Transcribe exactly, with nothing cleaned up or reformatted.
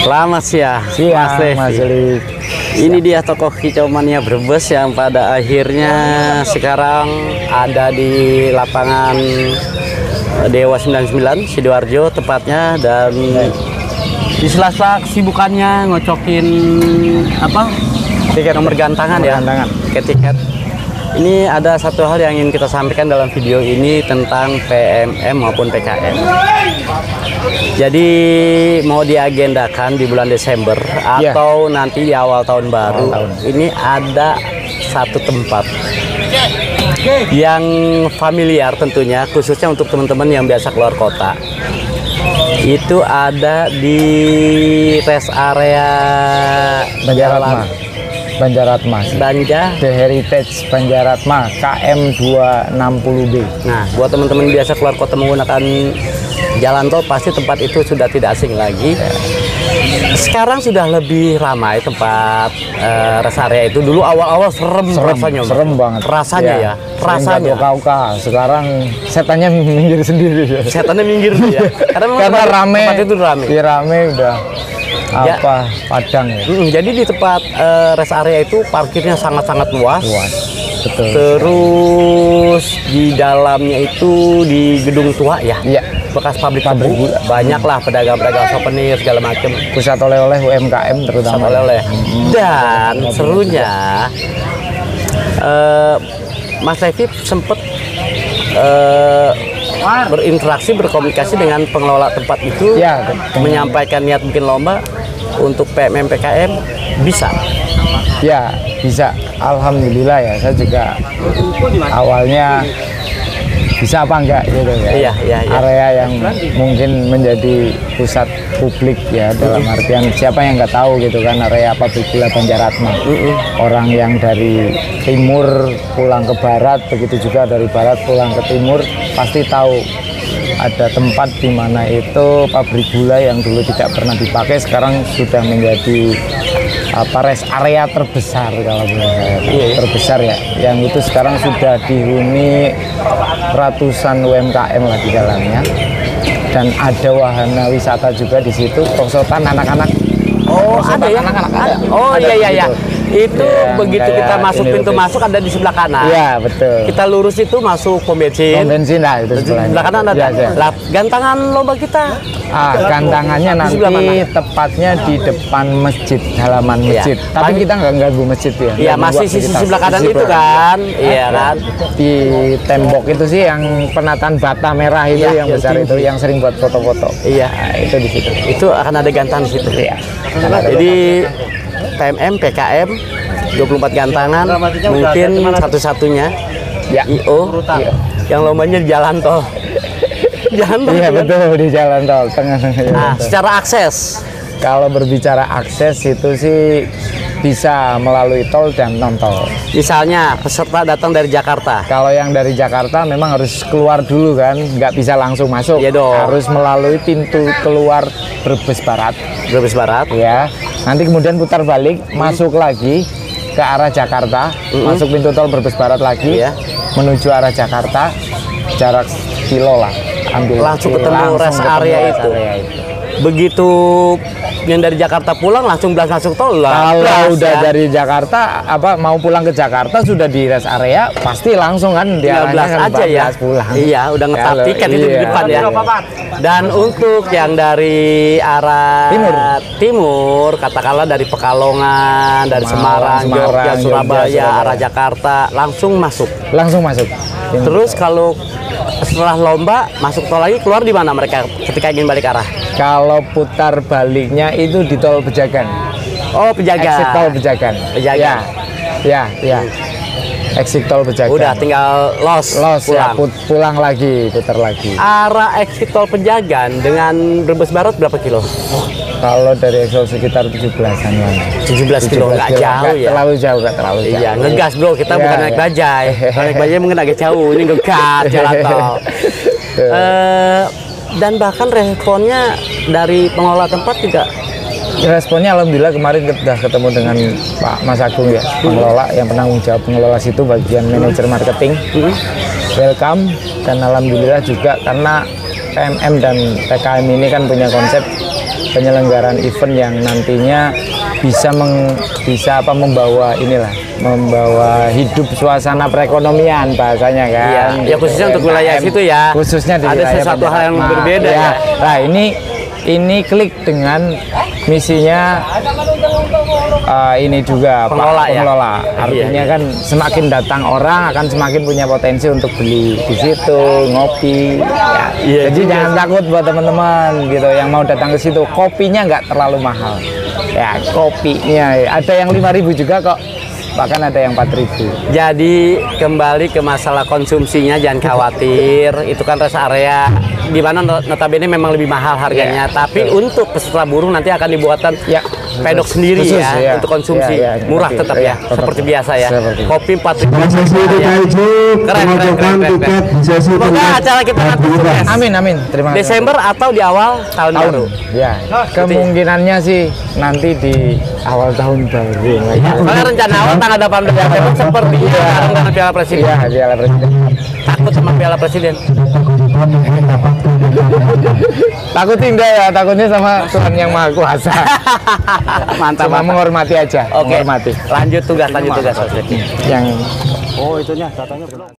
Selamat siang, siang Mas Levi. Ini dia tokoh Kicau Mania Brebes yang pada akhirnya sekarang ada di lapangan Dewa sembilan puluh sembilan Sidoarjo tepatnya, dan di sela-sela kesibukannya ngocokin apa tiket nomor gantangan ya, gantangan tiket-tiket. Ini ada satu hal yang ingin kita sampaikan dalam video ini tentang P M M maupun P K M. Jadi mau diagendakan di bulan Desember ya, atau nanti di awal tahun baru. Awal tahun. Ini ada satu tempat yang familiar tentunya, khususnya untuk teman-teman yang biasa keluar kota. Itu ada di rest area Banjaratma. Banjaratma, Banja The Heritage Banjaratma K M dua enam nol B. Nah, buat teman-teman biasa keluar kota menggunakan jalan tol, pasti tempat itu sudah tidak asing lagi. Sekarang sudah lebih ramai tempat uh, rest area itu. Dulu awal-awal serem, serem rasanya, serem banget rasanya ya, ya. rasanya. Kauka. Sekarang setannya minggir sendiri. Setannya minggir ya. Karena, Karena tempat, rame, tempat itu rame. Di rame udah. Ya. Apa padang ya. Mm, jadi di tempat uh, rest area itu parkirnya sangat-sangat luas. Luas. Betul. Terus di dalamnya itu di gedung tua ya. Iya. Bekas pabrik tebu. Banyak lah pedagang-pedagang souvenir segala macam. Pusat oleh-oleh U M K M terutama. Pusat oleh-oleh. Dan hmm. serunya uh, Mas Levi sempat uh, berinteraksi, berkomunikasi dengan pengelola tempat itu, ya, menyampaikan niat bikin lomba untuk P M M P K M. Bisa? Ya, bisa. Alhamdulillah ya, saya juga awalnya bisa apa enggak gitu ya. Iya, iya, iya. Area yang mungkin menjadi pusat publik ya, dalam artian siapa yang nggak tahu gitu kan, area pabrik gula Banjaratma. Mm-mm. Orang yang dari timur pulang ke barat, begitu juga dari barat pulang ke timur, pasti tahu ada tempat di mana itu pabrik gula yang dulu tidak pernah dipakai sekarang sudah menjadi apa rest area terbesar kalau boleh saya iya, iya. terbesar ya, yang itu sekarang sudah dihuni ratusan U M K M lah di dalamnya, dan ada wahana wisata juga di situ, prosotan anak-anak. Oh, ada ya? Anak-anak ada. Oh, ada, iya iya iya. Itu ya, begitu kita masuk pintu lebih. Masuk ada di sebelah kanan. Iya, betul. Kita lurus itu masuk pom bensin. Pom bensin lah itu sebelahnya. Sebelah kanan ada. Ya, lah, gantangan lomba kita. Ah, gantangannya nanti tepatnya di depan masjid, halaman masjid. Ya. Tapi kita nggak ganggu masjid ya. Iya, masih sisi sebelah kanan itu kan. Iya kan. Di tembok itu sih yang penataan bata merah itu ya, yang besar itu, yang sering buat foto-foto. Iya, nah, itu di situ. Itu akan ada gantangan di situ. Iya. Jadi P M M, P K M, dua puluh empat gantangan, mungkin satu-satunya ya. I O iya. Yang lombanya di jalan tol. Jalan tol. Iya betul, di jalan tol tengah. Nah, secara akses, kalau berbicara akses itu sih bisa melalui tol dan non tol. Misalnya peserta datang dari Jakarta. Kalau yang dari Jakarta memang harus keluar dulu kan, nggak bisa langsung masuk. Iya dong. Harus melalui pintu keluar Brebes Barat. Brebes Barat. Ya. Nanti kemudian putar balik, hmm. masuk lagi ke arah Jakarta, hmm. masuk pintu tol Brebes Barat lagi, iya. menuju arah Jakarta, jarak kilo lah. Ambil langsung ketemu rest area itu. area itu. Begitu yang dari Jakarta pulang langsung belas masuk tol lah. Kalau udah ya. dari Jakarta apa mau pulang ke Jakarta sudah di rest area pasti langsung kan diarahnya kan aja ya pulang. Iya, udah ngetap tiket iya. itu di depan ya. Dan untuk yang dari arah timur, timur katakanlah dari Pekalongan, dari Semarang, Semarang Jogja, Surabaya, Surabaya, arah Jakarta langsung masuk. Langsung masuk. Timur. Terus kalau setelah lomba masuk tol lagi, keluar di mana mereka ketika ingin balik arah? Kalau putar baliknya itu di tol Pejagan. Oh, Pejagan. Exit tol Pejagan. Pejagan. Ya, ya, ya. Exit tol Pejagan. Udah tinggal los. Los pulang. Ya, put, pulang lagi, putar lagi. Arah exit tol Pejagan dengan Brebes Barat berapa kilo? Kalau dari Excel sekitar tujuh belasan lah. tujuh belas kilo nggak jauh ya. Terlalu jauh, nggak terlalu jauh. Iya, ngegas bro. Kita ya, bukan naik bajai. Naik bajai mungkin agak jauh. Ini ngegas jalan tol. uh, dan bahkan responnya dari pengelola tempat juga. Responnya alhamdulillah kemarin sudah ketemu dengan Pak Mas Agung ya, pengelola yang penanggung jawab pengelola situ bagian manajer marketing. Welcome, dan alhamdulillah juga karena P M M dan P K M ini kan punya konsep penyelenggaraan event yang nantinya bisa meng, bisa apa membawa inilah membawa hidup suasana perekonomian bahasanya kan. Iya, ya khususnya untuk wilayah situ ya. Khususnya di ada wilayah sesuatu hal yang Banjaratma. berbeda ya. ya. Nah, ini ini klik dengan misinya uh, ini juga Pengelola, Pak ya? pengelola. Artinya Iya. kan semakin datang orang akan semakin punya potensi untuk beli di situ, ngopi. Ya. Iya Jadi juga. jangan takut buat teman-teman gitu yang mau datang ke situ. Kopinya nggak terlalu mahal. Ya, kopinya ada yang lima ribu juga kok. Bahkan ada yang empat ribu. Jadi kembali ke masalah konsumsinya, jangan khawatir. Itu kan rest area di mana notabene memang lebih mahal harganya. Ya, tapi betul. untuk peserta burung nanti akan dibuatkan Ya, pedok khusus- sendiri khusus, ya, ya. untuk konsumsi. Ya, ya, Murah seperti- tetap ya, ya, tetap. seperti biasa ya. Seperti itu. Kopi empat ribu. Prosesi Ya. Dikaijo Keren, keren, keren, keren, keren. sesi Semoga acara kita nanti sukses. Amin amin. Terima kasih. Desember atau di awal tahun, tahun baru. ya kemungkinannya sih nanti di awal tahun baru. Soalnya rencana awal tanggal delapan belas Desember sepertinya bareng dengan Piala Presiden. Iya, Piala Presiden. Takut sama Piala Presiden. Takut tidak ya, takutnya sama Tuhan yang Maha Kuasa. Mantap, Cuma mantap. menghormati aja, Oke, menghormati. lanjut tugas, lanjut tugas. Mas Rifki. Yang Oh, itunya datanya belum.